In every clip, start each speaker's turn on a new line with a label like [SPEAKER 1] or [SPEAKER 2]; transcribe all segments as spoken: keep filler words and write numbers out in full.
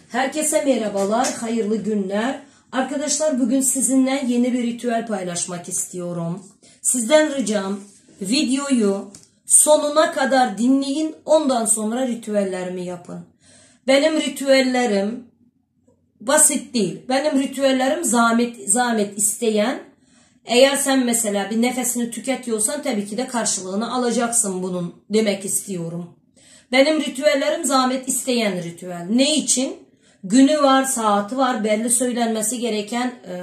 [SPEAKER 1] Herkese merhabalar, hayırlı günler. Arkadaşlar bugün sizinle yeni bir ritüel paylaşmak istiyorum. Sizden ricam videoyu sonuna kadar dinleyin, ondan sonra ritüellerimi yapın. Benim ritüellerim basit değil. Benim ritüellerim zahmet, zahmet isteyen. Eğer sen mesela bir nefesini tüketiyorsan tabii ki de karşılığını alacaksın bunun demek istiyorum. Benim ritüellerim zahmet isteyen ritüel. Ne için? Günü var, saati var, belli söylenmesi gereken, e,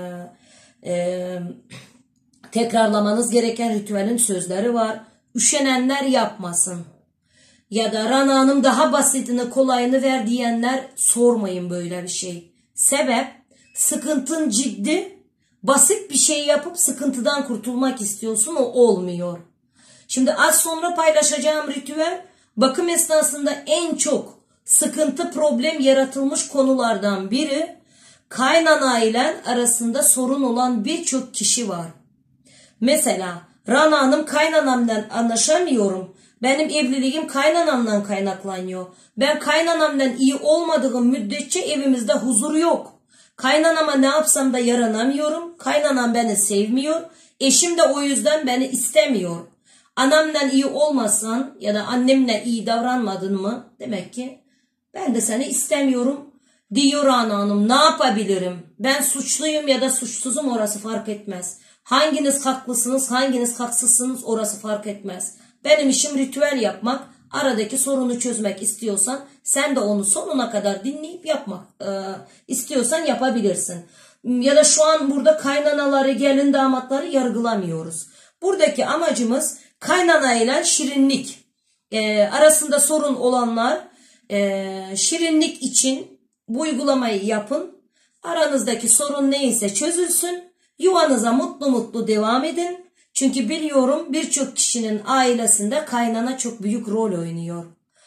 [SPEAKER 1] e, tekrarlamanız gereken ritüelin sözleri var. Üşenenler yapmasın. Ya da Rana Hanım daha basitini, kolayını ver diyenler sormayın böyle bir şey. Sebep, sıkıntın ciddi, basit bir şey yapıp sıkıntıdan kurtulmak istiyorsun, o olmuyor. Şimdi az sonra paylaşacağım ritüel, bakım esnasında en çok sıkıntı, problem yaratılmış konulardan biri. Kaynana ile arasında sorun olan birçok kişi var. Mesela Rana Hanım, kaynanamdan anlaşamıyorum. Benim evliliğim kaynanamdan kaynaklanıyor. Ben kaynanamdan iyi olmadığım müddetçe evimizde huzur yok. Kaynanama ne yapsam da yaranamıyorum. Kaynanam beni sevmiyor. Eşim de o yüzden beni istemiyor. Anamdan iyi olmasan ya da annemle iyi davranmadın mı? Demek ki ben de seni istemiyorum diyor Rana Hanım. Ne yapabilirim? Ben suçluyum ya da suçsuzum, orası fark etmez. Hanginiz haklısınız, hanginiz haksızsınız, orası fark etmez. Benim işim ritüel yapmak. Aradaki sorunu çözmek istiyorsan sen de onu sonuna kadar dinleyip yapmak e, istiyorsan yapabilirsin. Ya da şu an burada kaynanaları, gelin damatları yargılamıyoruz. Buradaki amacımız kaynana ile şirinlik e, arasında sorun olanlar, e, şirinlik için bu uygulamayı yapın. Aranızdaki sorun neyse çözülsün. Yuvanıza mutlu mutlu devam edin. Çünkü biliyorum birçok kişinin ailesinde kaynana çok büyük rol oynuyor.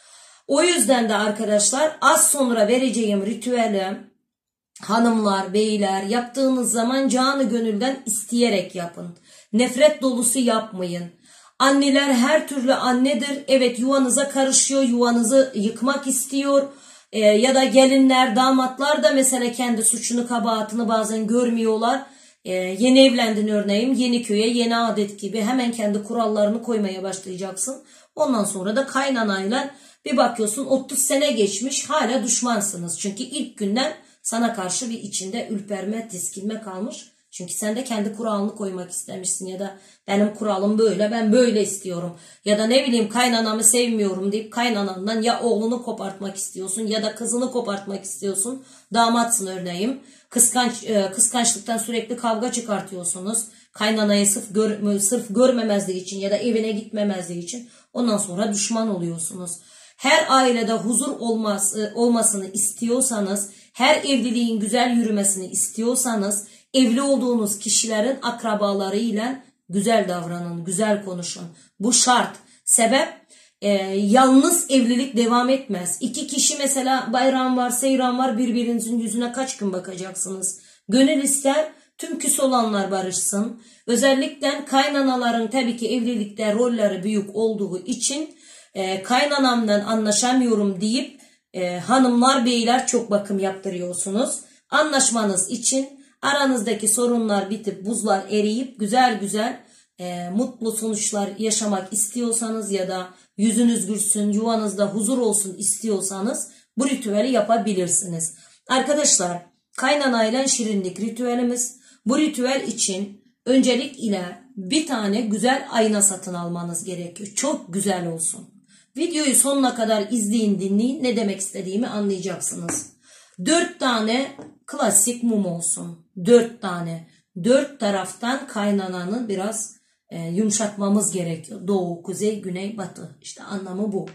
[SPEAKER 1] O yüzden de arkadaşlar az sonra vereceğim ritüeli hanımlar, beyler yaptığınız zaman canı gönülden isteyerek yapın. Nefret dolusu yapmayın. Anneler her türlü annedir. Evet, yuvanıza karışıyor, yuvanızı yıkmak istiyor. Ee, ya da gelinler, damatlar da mesela kendi suçunu, kabahatini bazen görmüyorlar. Ee, yeni evlendin örneğin, yeni köye, yeni adet gibi hemen kendi kurallarını koymaya başlayacaksın. Ondan sonra da kaynanayla bir bakıyorsun otuz sene geçmiş, hala düşmansınız. Çünkü ilk günden sana karşı bir içinde ürperme, tiskinme kalmış. Çünkü sen de kendi kuralını koymak istemişsin ya da benim kuralım böyle, ben böyle istiyorum. Ya da ne bileyim kaynanamı sevmiyorum deyip kaynanandan ya oğlunu kopartmak istiyorsun ya da kızını kopartmak istiyorsun. Damatsın örneğin. Kıskanç, kıskançlıktan sürekli kavga çıkartıyorsunuz. Kaynanayı sırf, gör, sırf görmemezliği için ya da evine gitmemezliği için ondan sonra düşman oluyorsunuz. Her ailede huzur olması, olmasını istiyorsanız, her evliliğin güzel yürümesini istiyorsanız, evli olduğunuz kişilerin akrabalarıyla güzel davranın, güzel konuşun. Bu şart. Sebep, e, yalnız evlilik devam etmez. İki kişi mesela bayram var, seyran var, birbirinizin yüzüne kaç gün bakacaksınız? Gönül ister tüm küs olanlar barışsın. Özellikle kaynanaların tabii ki evlilikte rolleri büyük olduğu için e, kaynanamdan anlaşamıyorum deyip e, hanımlar, beyler çok bakım yaptırıyorsunuz. Anlaşmanız için aranızdaki sorunlar bitip buzlar eriyip güzel güzel e, mutlu sonuçlar yaşamak istiyorsanız ya da yüzünüz gülsün, yuvanızda huzur olsun istiyorsanız bu ritüeli yapabilirsiniz. Arkadaşlar, kaynanayla şirinlik ritüelimiz. Bu ritüel için öncelik ile bir tane güzel ayna satın almanız gerekiyor. Çok güzel olsun. Videoyu sonuna kadar izleyin, dinleyin, ne demek istediğimi anlayacaksınız. Dört tane klasik mum olsun. Dört tane. Dört taraftan kaynananın biraz e, yumuşatmamız gerekiyor. Doğu, kuzey, güney, batı. İşte anlamı bu.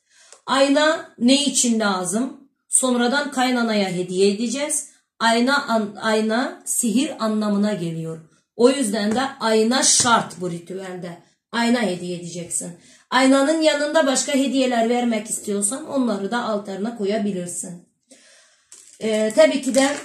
[SPEAKER 1] Ayna ne için lazım? Sonradan kaynanaya hediye edeceğiz. Ayna, an, ayna sihir anlamına geliyor. O yüzden de ayna şart bu ritüelde. Ayna hediye edeceksin. Aynanın yanında başka hediyeler vermek istiyorsan onları da altlarına koyabilirsin. Ee, tabii ki de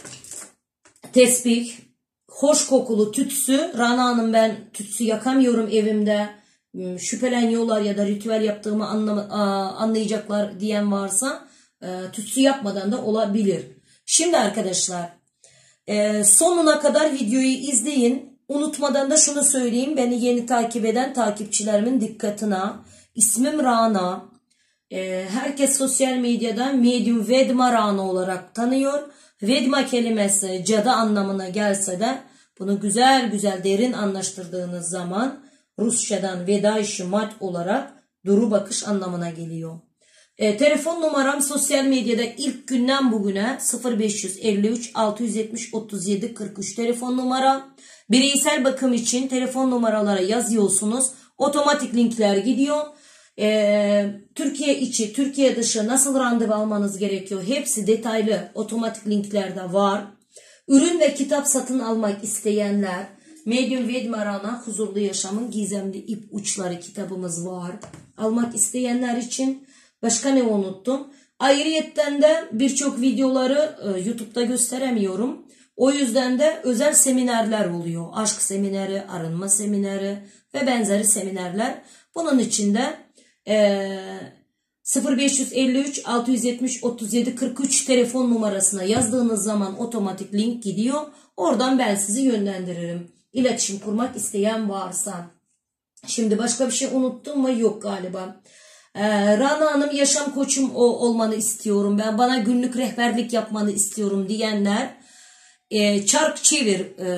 [SPEAKER 1] tesbih, hoş kokulu tütsü. Rana Hanım, ben tütsü yakamıyorum evimde, şüpheleniyorlar ya da ritüel yaptığımı anlam anlayacaklar diyen varsa e, tütsü yapmadan da olabilir. Şimdi arkadaşlar e, sonuna kadar videoyu izleyin. Unutmadan da şunu söyleyeyim. Beni yeni takip eden takipçilerimin dikkatine. İsmim Rana. E, herkes sosyal medyada Medium Vedma Rana olarak tanıyor. Vedma kelimesi cadı anlamına gelse de bunu güzel güzel derin anlaştırdığınız zaman Rusçadan Vedayşı mat olarak duru bakış anlamına geliyor. E, telefon numaram sosyal medyada ilk günden bugüne sıfır beş yüz elli üç altı yüz yetmiş otuz yedi kırk üç telefon numara. Bireysel bakım için telefon numaralara yazıyorsunuz. Otomatik linkler gidiyor. E, Türkiye içi, Türkiye dışı nasıl randevu almanız gerekiyor? Hepsi detaylı otomatik linklerde var. Ürün ve kitap satın almak isteyenler Medium Vedma Rana Huzurlu Yaşamın Gizemli İp Uçları kitabımız var. Almak isteyenler için başka ne unuttum? Ayrıyetten de birçok videoları e, YouTube'da gösteremiyorum. O yüzden de özel seminerler oluyor. Aşk semineri, arınma semineri ve benzeri seminerler. Bunun için de e, sıfır beş yüz elli üç altı yüz yetmiş otuz yedi kırk üç telefon numarasına yazdığınız zaman otomatik link gidiyor. Oradan ben sizi yönlendiririm. İletişim kurmak isteyen varsa. Şimdi başka bir şey unuttum mu? Yok galiba. Ee, Rana Hanım yaşam koçum olmanı istiyorum. Ben bana günlük rehberlik yapmanı istiyorum diyenler e, çark çevir e,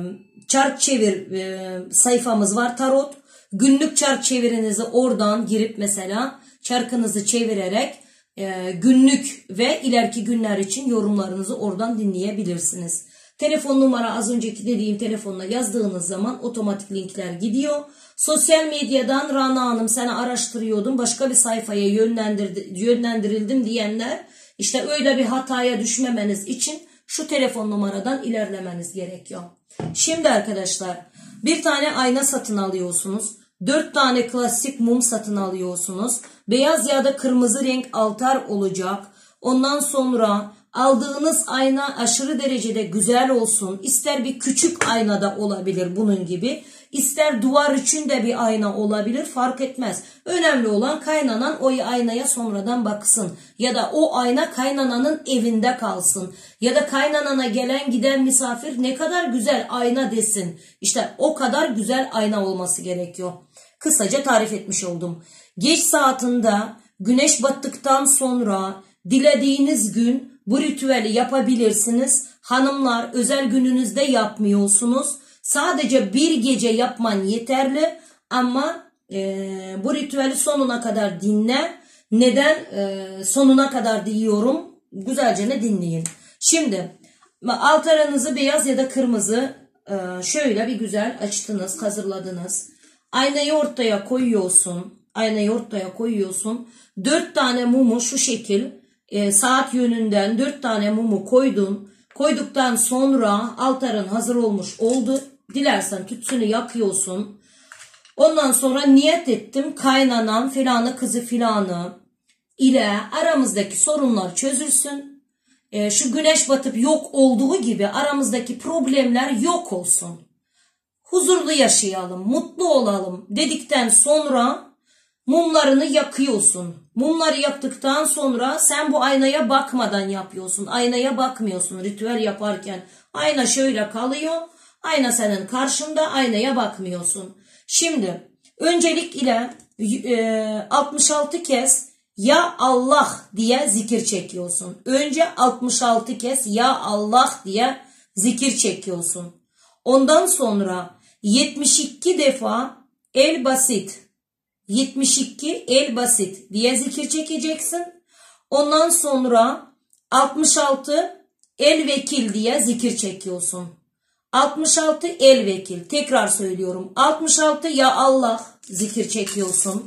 [SPEAKER 1] çark çevir e, sayfamız var. Tarot. Günlük çark çevirinizi oradan girip mesela çarkınızı çevirerek e, günlük ve ileriki günler için yorumlarınızı oradan dinleyebilirsiniz. Telefon numara az önceki dediğim telefonla yazdığınız zaman otomatik linkler gidiyor. Sosyal medyadan Rana Hanım seni araştırıyordum, başka bir sayfaya yönlendirildim diyenler işte öyle bir hataya düşmemeniz için şu telefon numaradan ilerlemeniz gerekiyor. Şimdi arkadaşlar bir tane ayna satın alıyorsunuz. dört tane klasik mum satın alıyorsunuz. Beyaz ya da kırmızı renk altar olacak. Ondan sonra aldığınız ayna aşırı derecede güzel olsun. İster bir küçük aynada olabilir bunun gibi. İster duvar için de bir ayna olabilir, fark etmez. Önemli olan kaynanan o aynaya sonradan baksın. Ya da o ayna kaynananın evinde kalsın. Ya da kaynanana gelen giden misafir ne kadar güzel ayna desin. İşte o kadar güzel ayna olması gerekiyor. Kısaca tarif etmiş oldum. Geç saatinde güneş battıktan sonra dilediğiniz gün bu ritüeli yapabilirsiniz. Hanımlar özel gününüzde yapmıyorsunuz. Sadece bir gece yapman yeterli ama e, bu ritüeli sonuna kadar dinle. Neden e, sonuna kadar diyorum? Güzelce ne dinleyin. Şimdi altarınızı beyaz ya da kırmızı e, şöyle bir güzel açtınız, hazırladınız. Aynayı ortaya koyuyorsun. Aynayı ortaya koyuyorsun. Dört tane mumu şu şekil e, saat yönünden dört tane mumu koydun. Koyduktan sonra altarın hazır olmuş oldu. Dilersen tütsünü yakıyorsun. Ondan sonra niyet ettim kaynanan filanı kızı filanı ile aramızdaki sorunlar çözülsün. E, şu güneş batıp yok olduğu gibi aramızdaki problemler yok olsun. Huzurlu yaşayalım, mutlu olalım dedikten sonra mumlarını yakıyorsun. Mumları yaktıktan sonra sen bu aynaya bakmadan yapıyorsun. Aynaya bakmıyorsun ritüel yaparken. Ayna şöyle kalıyor. Ayna senin karşında, aynaya bakmıyorsun. Şimdi öncelik ile e, altmış altı kez ya Allah diye zikir çekiyorsun. Önce altmış altı kez ya Allah diye zikir çekiyorsun. Ondan sonra yetmiş iki defa el basit, yetmiş iki el basit diye zikir çekeceksin. Ondan sonra altmış altı el vekil diye zikir çekiyorsun. altmış altı el vekil. Tekrar söylüyorum. altmış altı ya Allah zikir çekiyorsun.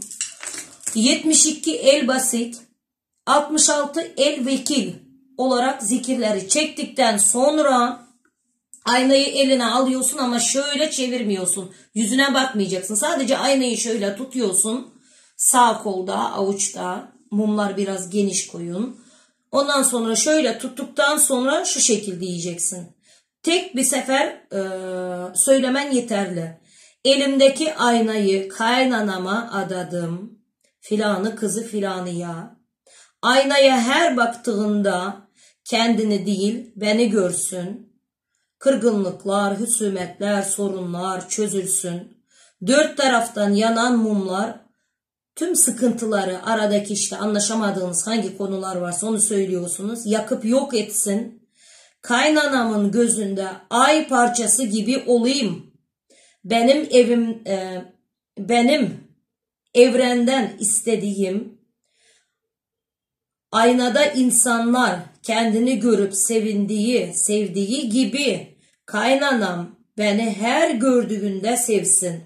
[SPEAKER 1] yetmiş iki el basit. altmış altı el vekil olarak zikirleri çektikten sonra aynayı eline alıyorsun ama şöyle çevirmiyorsun. Yüzüne bakmayacaksın. Sadece aynayı şöyle tutuyorsun. Sağ kolda, avuçta. Mumlar biraz geniş koyun. Ondan sonra şöyle tuttuktan sonra şu şekilde diyeceksin. Tek bir sefer e, söylemen yeterli. Elimdeki aynayı kaynanama adadım. Filanı kızı filanıya. Aynaya her baktığında kendini değil beni görsün. Kırgınlıklar, husumetler, sorunlar çözülsün. Dört taraftan yanan mumlar, tüm sıkıntıları, aradaki işte anlaşamadığınız hangi konular varsa onu söylüyorsunuz, yakıp yok etsin. Kaynanamın gözünde ay parçası gibi olayım. Benim evim, e, benim evrenden istediğim, aynada insanlar kendini görüp sevindiği, sevdiği gibi kaynanam beni her gördüğünde sevsin,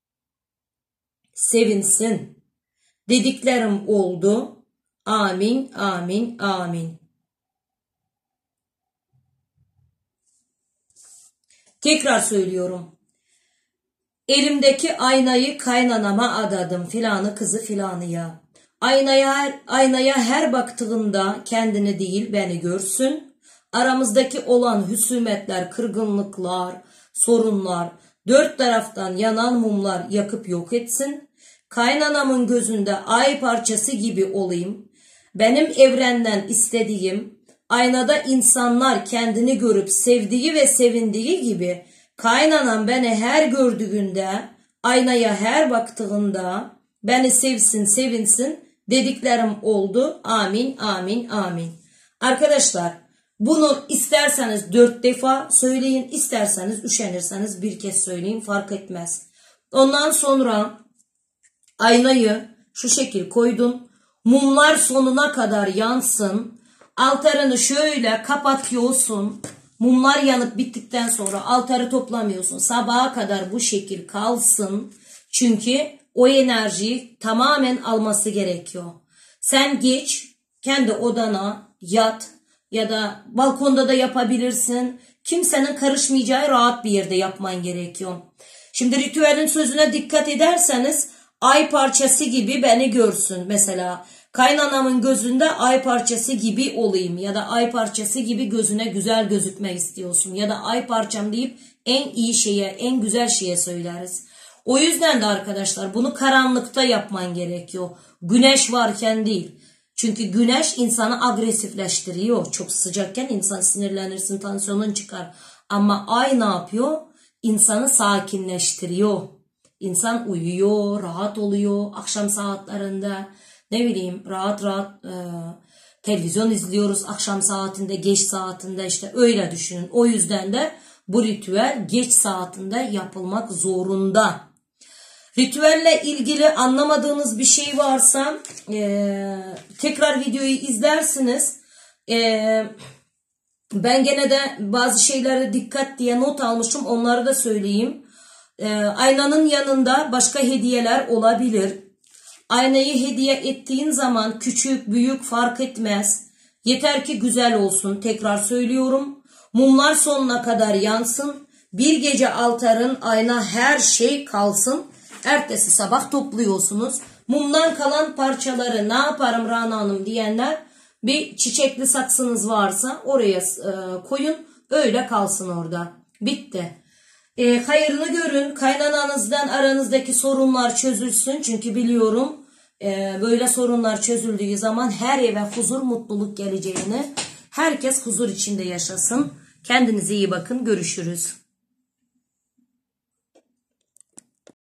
[SPEAKER 1] sevinsin. Dediklerim oldu. Amin, amin, amin. Tekrar söylüyorum. Elimdeki aynayı kaynanama adadım, filanı kızı filanıya. Aynaya her, aynaya her baktığında kendini değil beni görsün. Aramızdaki olan husumetler, kırgınlıklar, sorunlar, dört taraftan yanan mumlar yakıp yok etsin. Kaynanamın gözünde ay parçası gibi olayım. Benim evrenden istediğim, aynada insanlar kendini görüp sevdiği ve sevindiği gibi kaynanam beni her gördüğünde, aynaya her baktığında beni sevsin, sevinsin. Dediklerim oldu. Amin, amin, amin. Arkadaşlar, bunu isterseniz dört defa söyleyin, isterseniz üşenirseniz bir kez söyleyin, fark etmez. Ondan sonra aynayı şu şekil koydum. Mumlar sonuna kadar yansın. Altarını şöyle kapatıyorsun. Mumlar yanıp bittikten sonra altarı toplamıyorsun. Sabaha kadar bu şekil kalsın. Çünkü o enerjiyi tamamen alması gerekiyor. Sen geç, kendi odana yat ya da balkonda da yapabilirsin. Kimsenin karışmayacağı rahat bir yerde yapman gerekiyor. Şimdi ritüelin sözüne dikkat ederseniz ay parçası gibi beni görsün. Mesela kaynanamın gözünde ay parçası gibi olayım ya da ay parçası gibi gözüne güzel gözükmek istiyorsun ya da ay parçam deyip en iyi şeye, en güzel şeye söyleriz. O yüzden de arkadaşlar bunu karanlıkta yapman gerekiyor. Güneş varken değil. Çünkü güneş insanı agresifleştiriyor. Çok sıcakken insan sinirlenirsin, tansiyonun çıkar. Ama ay ne yapıyor? İnsanı sakinleştiriyor. İnsan uyuyor, rahat oluyor. Akşam saatlerinde ne bileyim rahat rahat e, televizyon izliyoruz. Akşam saatinde, geç saatinde işte öyle düşünün. O yüzden de bu ritüel geç saatinde yapılmak zorunda. Ritüelle ilgili anlamadığınız bir şey varsa e, tekrar videoyu izlersiniz. E, ben gene de bazı şeylere dikkat diye not almışım. Onları da söyleyeyim. E, aynanın yanında başka hediyeler olabilir. Aynayı hediye ettiğin zaman küçük büyük fark etmez. Yeter ki güzel olsun. Tekrar söylüyorum. Mumlar sonuna kadar yansın. Bir gece altarın, ayna her şey kalsın. Ertesi sabah topluyorsunuz. Mumdan kalan parçaları ne yaparım Rana Hanım diyenler, bir çiçekli saksınız varsa oraya e, koyun. Öyle kalsın orada. Bitti. E, hayırlı görün. Kaynananızdan aranızdaki sorunlar çözülsün. Çünkü biliyorum e, böyle sorunlar çözüldüğü zaman her eve huzur, mutluluk geleceğini. Herkes huzur içinde yaşasın. Kendinize iyi bakın. Görüşürüz.